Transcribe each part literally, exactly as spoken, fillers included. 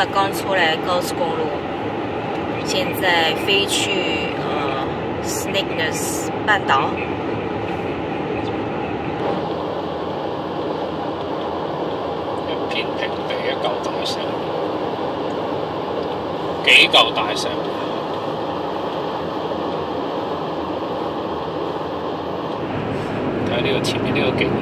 在刚出来高速公路，现在飞去呃 Skegness 半岛。 偏平地一嚿大石，幾嚿大石。睇呢個前面呢個景，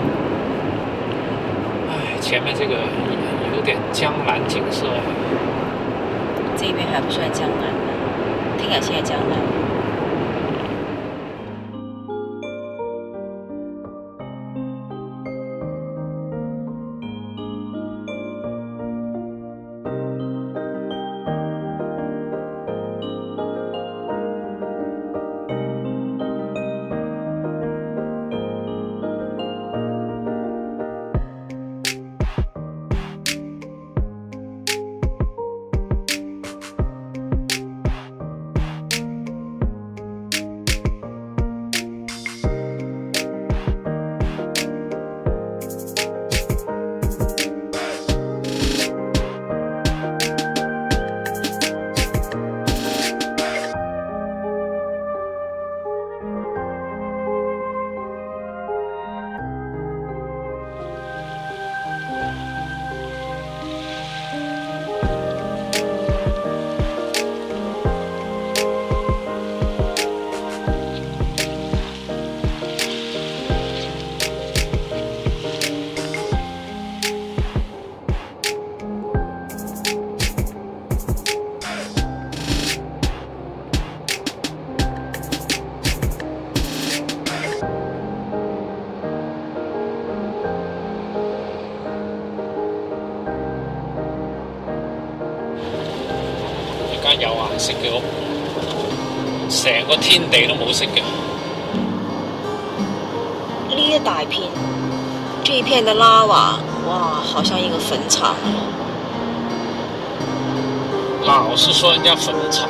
唉，前面這個有點江南景色。 這邊還不算江南，聽日先係江南。 有顏色嘅屋，成個天地都冇色嘅。 呢一大片，這一片的拉瓦，哇，好像一個墳場。 老是說人家墳場，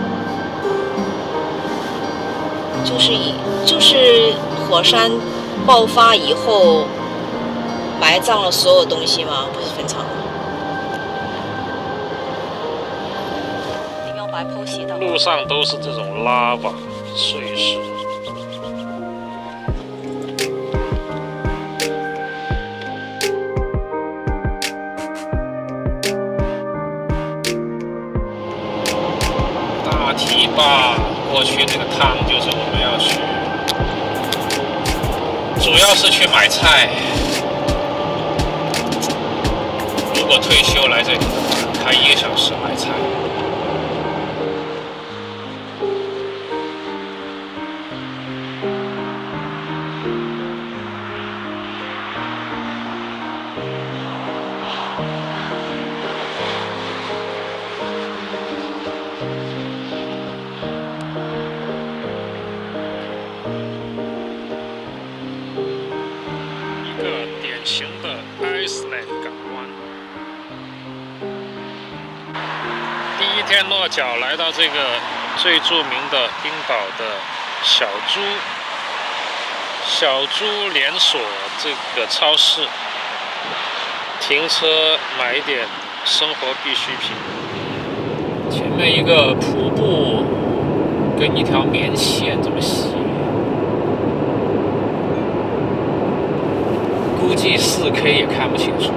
就是以就是火山爆發以後埋葬了所有東西嗎？不是墳場。 路上都是這種拉瓦碎石。大堤坝過去那個趟就是我們要去，主要是去買菜。如果退休來這裡的話，開一個小時買菜。典型的 Iceland 港湾。第一天落腳來到這個最著名的冰島的小豬小豬連鎖這個超市，停車買一點生活必需品。前面一個瀑布跟一條棉線這麼細。估計四 K 也看不清楚。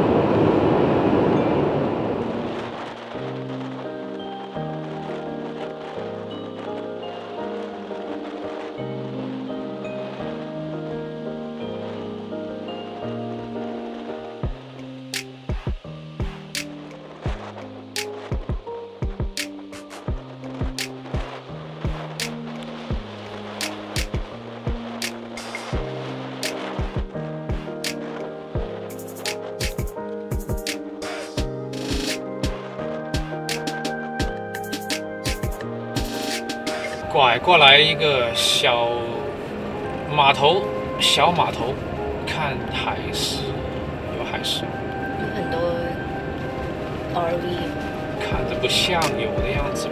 拐過來一個小碼頭，小碼頭看海獅，有海獅， 有很多 R V， 看着不像有的樣子。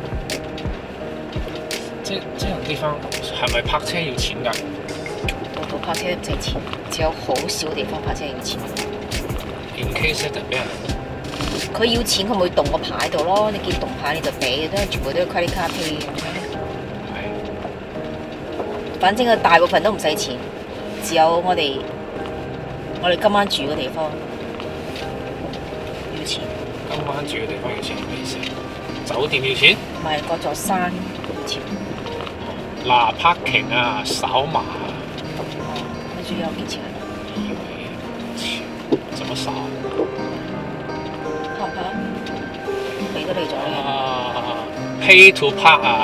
這這種地方係咪泊車要錢㗎？ 度泊車唔使錢，只有好少地方泊車要錢。 In case 特別人， 佢要錢，佢咪會動個牌度咯。你見動牌你就俾，都係全部都係 credit card pay。 係。 反正佢大部分都唔使錢，只有我哋我哋今晚住嘅地方要錢。 今晚住嘅地方要錢咩意思？酒店要錢？ 唔係嗰座山要錢。 嗱 parking 啊，掃碼啊。 哦，那就要給錢。 以為怎麼掃？ 怕唔怕？俾得你咗咧。 啊 ，pay to park 啊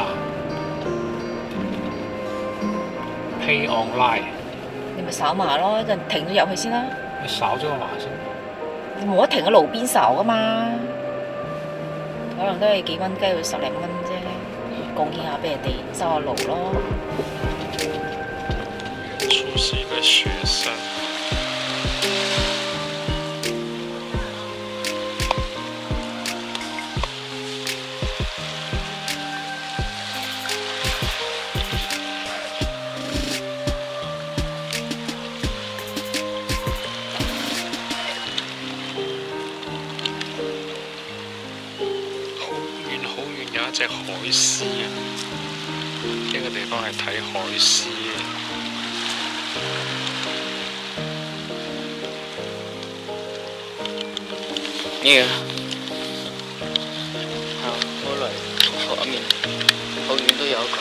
，pay online。 你咪掃碼咯，就停咗入去先啦。 你掃咗個碼先。 你冇得停喺路邊掃噶嘛，可能都係幾蚊雞到十零蚊啫，貢獻下俾人哋收下路咯。 遠處是一個雪山。有一隻海獅啊！呢個地方係睇海獅嘅。 呢個係好嚟後面，後面都有一個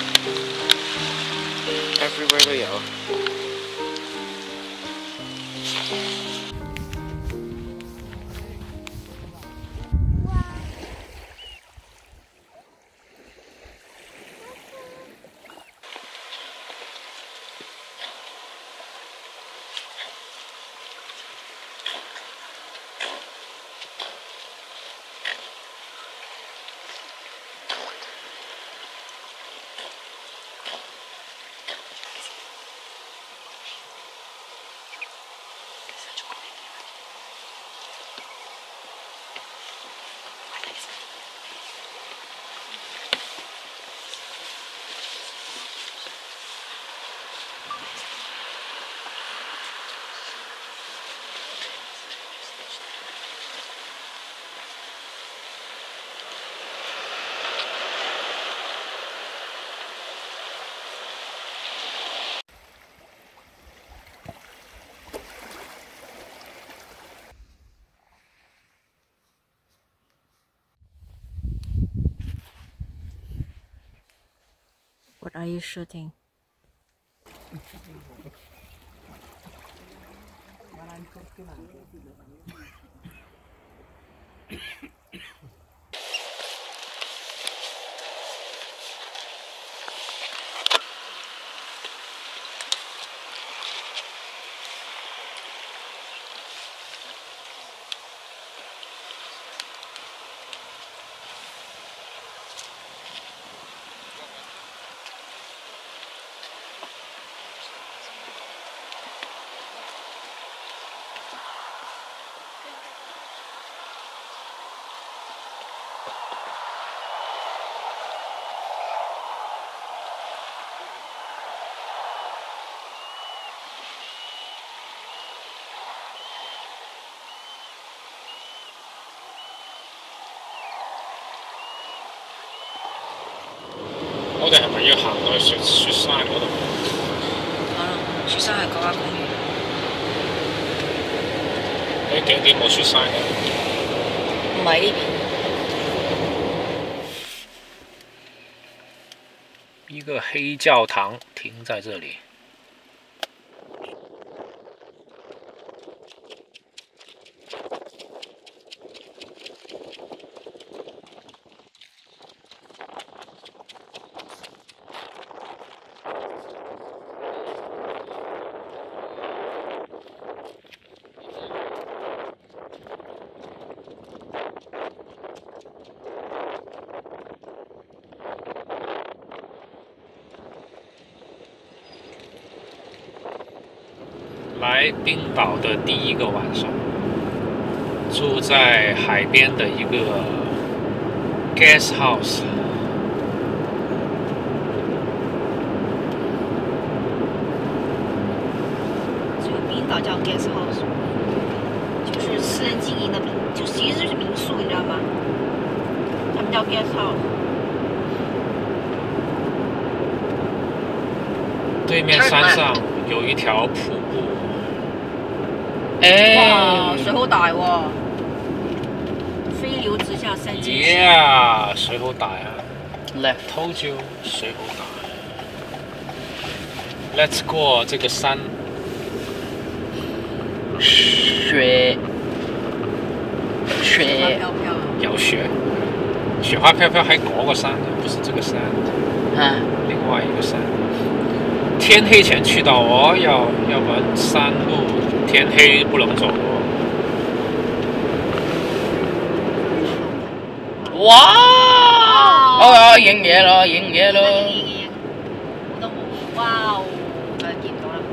，everywhere 都有。 What are you shooting? 我哋係咪要行到去雪雪山嗰度？ 可能雪山係國家公園。 你景點冇雪山嘅？ 唔係呢邊。 一個黑教堂停在這裡。來冰島的第一個晚上，住在海邊的一個 guest house。 法叫 guest house， 就是私人经营的民，就其实就是民宿，你知道吗？他们叫 guest house。 对面山上有一条瀑布。 哎， 哇，水好大喎！飛鳥直下三千尺。 Yeah， 水好大啊 left ！Told you， 水好大。Let's 过这个山。 雪雪飄飄。 有雪，雪花飘飘还嗰个山，不是这个山， 啊， 另外一个山。天黑前去到哦，要要不然山路天黑不能走哦。 哇！哦，影嘢咯，影嘢咯。 我都冇，哇！誒見唔到啦。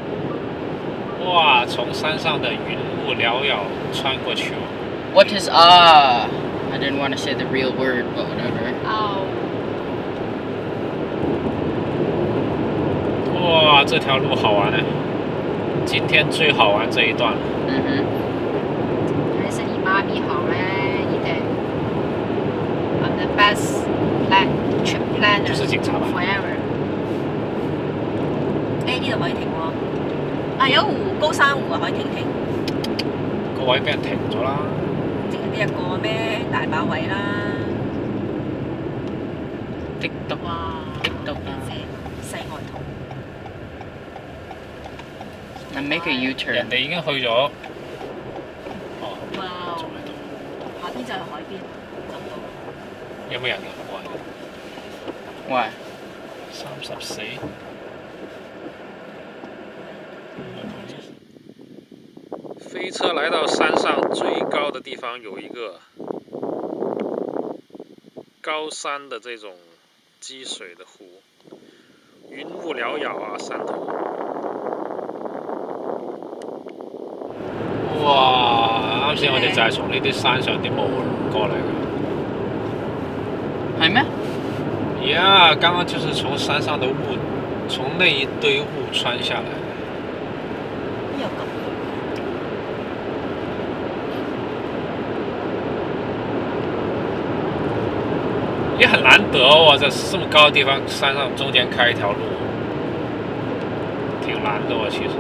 哇，从山上的云雾缭绕穿过去哦。 What is ah? I didn't want to say the real word, but whatever. 哦。 哇，这条路好玩呢，今天最好玩这一段。 嗯哼。 还是你妈咪好咧，一定。I'm the best plan trip planner。 就是警察吧 ？Forever。誒呢度可以停喎，啊有湖高山湖啊可以停停。 個位俾人停咗啦。 淨係呢一個咩？大把位啦。 滴篤哇！ 滴篤啊！ 世外桃。 And make a 人 U-turn. 哋已經去咗。哦。 哇！ 仲喺度。 下邊就係海邊，走到。 有冇人啊？冇人。 Why? 三十四。飞车来到山上最高的地方，有一个高山的这种积水的湖，云雾缭绕啊，山头。哇！啱先我哋就係從呢啲山上啲霧過嚟嘅。 係咩？ 呀，剛剛就是從山上的霧，從那一堆霧穿下來的。 有咁。 也很難得哦，在這麼高的地方，山上中間開一條路，挺難的哦，其實。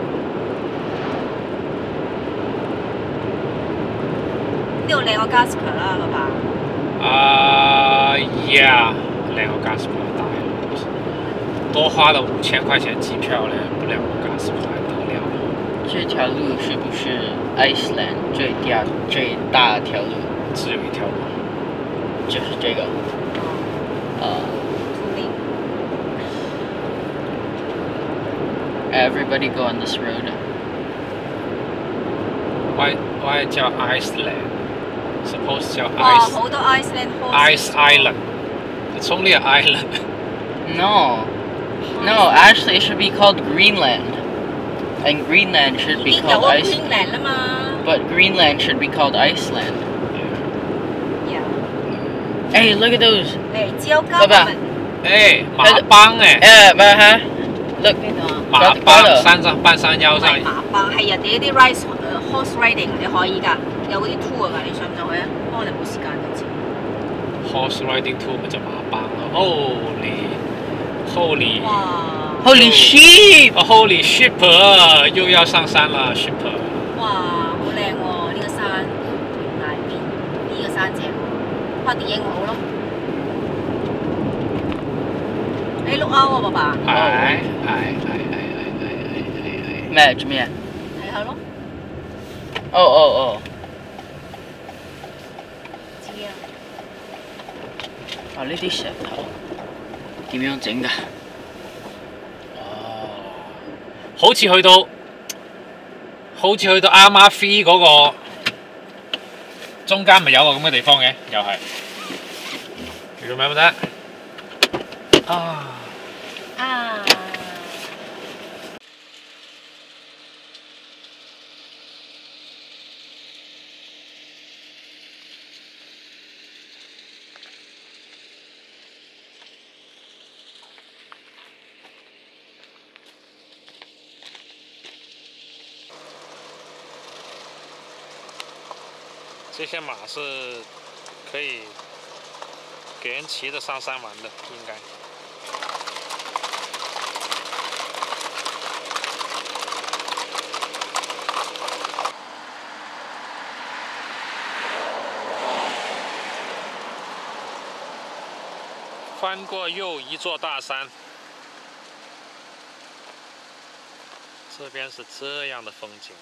呢度靚過 Gasper 啦，爸爸。 啊呀，靚過 Gasper 大了，多花了五千塊錢機票嘞，不靚過 Gasper 還得了？ 這條路是不是 Iceland 最大最大條路？ 只有一條路， 就是這個。 Everybody go on this road. Why why 叫 Iceland? Suppose 叫哇， Ice 好多 Iceland Ice Island. It's only an island. No, no. Actually, it should be called Greenland, and Greenland should 已 be 經有 called 個 Ice. Greenland 啦嘛。 But Greenland should be called Iceland. Yeah. Hey, look at those. 嚟招交爸爸們。 哎，馬幫哎， Yeah, but huh? Look. 邊度啊？ 馬幫山上半山腰唔上係馬幫，係人哋啲 rice 誒 horse riding 你可以㗎，有嗰啲 tour 㗎，你上唔上去啊？不過我哋冇時間今次。 horse riding tour 咪就馬幫咯。Holy holy 哇！ Holy sheep! 哦 holy sheep 又要上山啦 sheep。 哇，好靚喎！呢個山大邊，呢個山正喎，拍電影好咯。你碌歐啊，爸爸。 係係係係係係係。 咩做咩？ 睇下咯。 哦哦哦。 知啊。 啊！呢啲石頭點樣整㗎？ 哦，好似去到，好似去到啱啱 free 嗰個中間咪有個咁嘅地方嘅，又係。You remember that？啊。 啊。 这些马是可以给人骑着上山玩的，应该。翻过又一座大山，这边是这样的风景。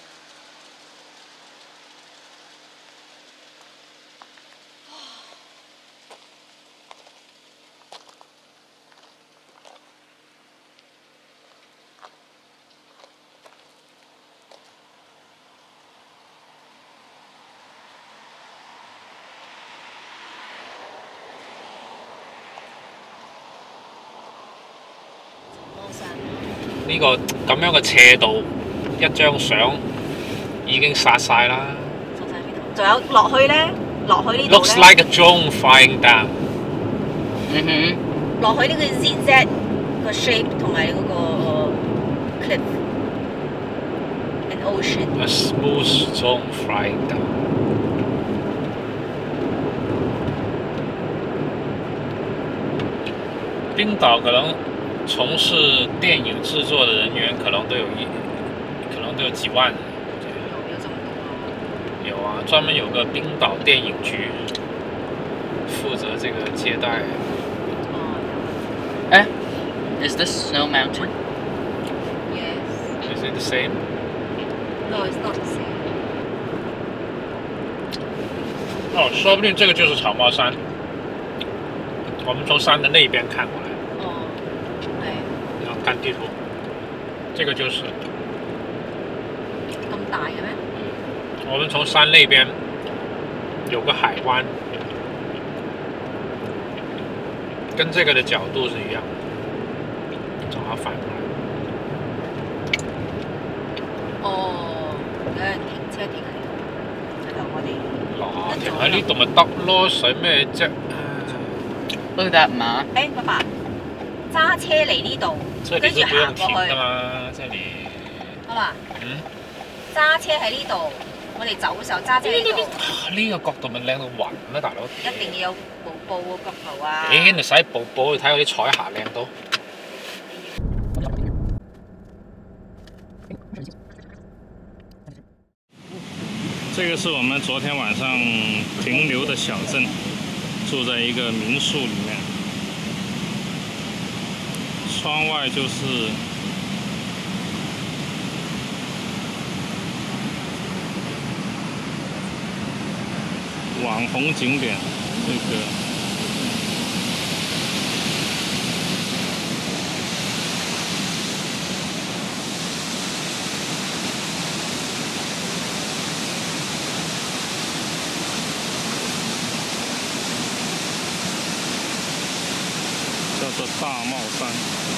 呢個咁樣嘅斜度，一張相已經殺晒啦。 殺晒呢度，仲有落去咧，落去呢度 Looks like a drone flying down。 嗯哼。 落去呢個 Z Z 個 shape 同埋嗰個 cliff and ocean。 A smooth drone flying down。冰岛可能。从事电影制作的人员可能都有一，可能都有几万人。 有这么多？ 有啊，专门有个冰岛电影局，负责这个接待。 哎 ，Is this Snow Mountain? Yes. Is it the same? No, it's not the same. 哦，说不定这个就是草帽山。我们从山的那边看过来。看地图，这个就是。 咁大嘅咩？ 我们从山那边有个海湾，跟这个的角度是一样，正好反过来。 哦，有人停車停喺度，喺度我哋。 嗱，停喺呢度咪得咯，使咩啫？ Look at that 馬。 誒，爸爸，揸車嚟呢度。 这里是不用停的嘛，这里。 好嘛？ 嗯。 揸車喺呢度，我哋走嘅時候揸車喺呢度。 呢個角度咪靚到暈咩，大佬？ 一定要有瀑布嘅角度啊！ 咦，你使瀑布去睇嗰啲彩霞靚到？ 这个是我们昨天晚上停留的小镇，住在一个民宿里面。 窗外就是网红景点，这个叫做大帽山。